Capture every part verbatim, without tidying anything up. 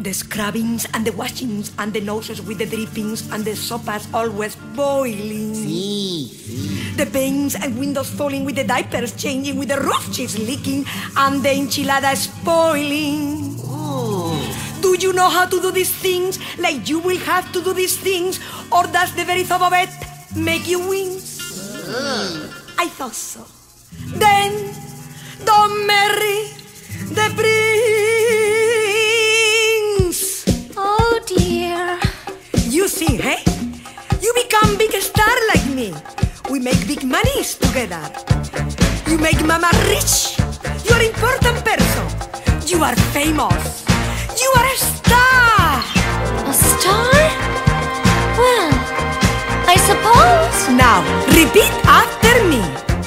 The scrubbings and the washings and the noses with the drippings and the sopas always boiling. Sí, sí. The panes and windows falling with the diapers changing, with the roof cheese leaking and the enchilada spoiling. Ooh. Do you know how to do these things? Like you will have to do these things, or does the very thought of it make you wince? Ugh. I thought so. Then, Don Mary, the prince. Oh dear. You see, hey? You become big star like me. We make big monies together. You make mama rich. You are important person. You are famous. You are a star. A star? Well, I suppose. Now, repeat after me.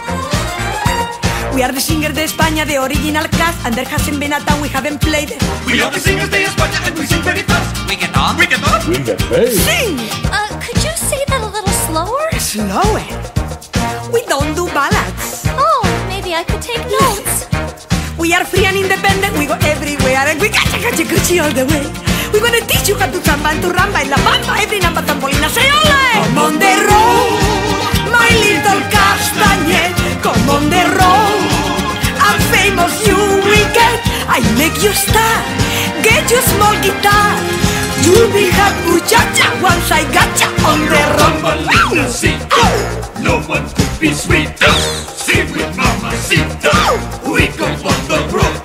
We are the singers de España, the original cast, and there hasn't been a time we haven't played it. We are the singers de España and we sing very fast. We get on, we get on, We get paid. Sing! Uh, could you say that a little slower? Slower. We don't do ballads. Oh, maybe I could take notes. We are free and independent, we go everywhere, and we gacha gacha gucci all the way. We're gonna teach you how to samba and to ramba in la bamba, every number Thumbelina, say ole! Come on the road, my little castañet. Come on the road, I'm famous, you will get. I make you star, get you small guitar. You'll be happy muchacha once I gotcha on the road. Thumbelina, see, no one could be sweeter. Sing with mamacita. We go on the road.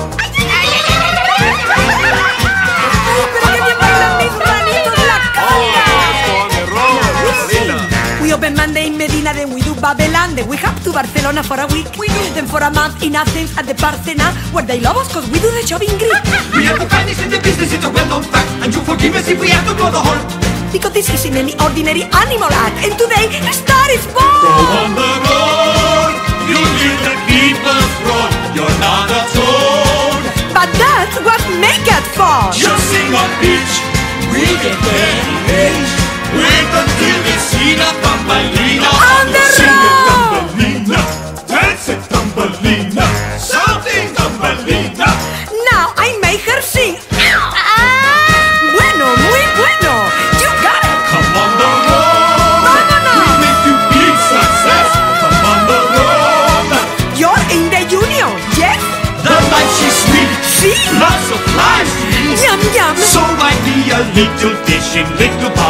We open Monday in Medina, then we do Babylon, then we hop to Barcelona for a week. We do then for a month in Athens at the Parthenon, where they love us cause we do the shopping Greek. We are the finest in the business, it's a well-known fact. And you forgive us if we have to blow the horn. Because this isn't any ordinary animal act, and today a star is born. Go on the road, you little people's road. You're not a toad, But that's what make it fun. just sing on pitch. We get very rich. Wait until we see the Thumbelina On the Sing road. it Thumbelina, dance it Thumbelina, something Thumbelina. Now I make her sing. Ah! Bueno, muy bueno. You got it. Come on the road, No, no, no. we'll make you big success. Come on the road, You're in the union, yes? the life she's sweet, See? lots of life streams. Yum, yum. So might be a little dish in little pot.